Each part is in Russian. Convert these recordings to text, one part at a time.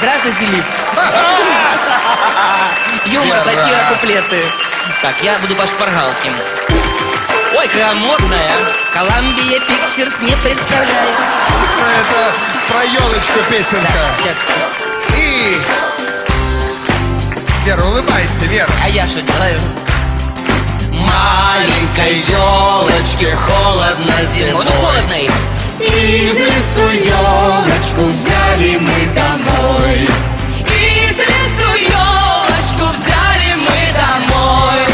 Здравствуй, Филипп. Юмор, сатира, куплеты. Так, я буду по шпаргалке. Ой, какая модная. Columbia Pictures не представляет. Это про елочку песенка. Да, сейчас. И... Вера, улыбайся, Вера. А я что делаю? Маленькой елочке холодно зимой. Ну, холодной. Из лесу елочку взяли мы домой. Из лесу елочку взяли мы домой.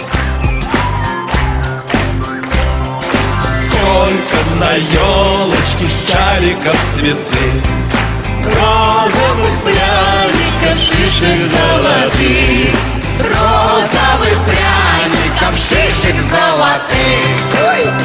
Сколько на елочке шариков цветы, Розовых пряников, шишек золотых, розовых пряников, шишек золотых.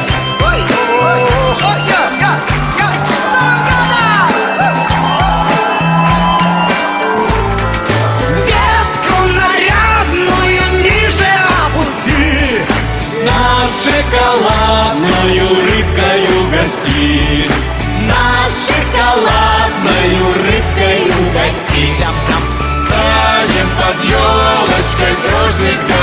ветку нарядную ниже опусти, нас шоколадную рыбкою гости, Нас шоколадною рыбкой угости. станем под елочкой дружных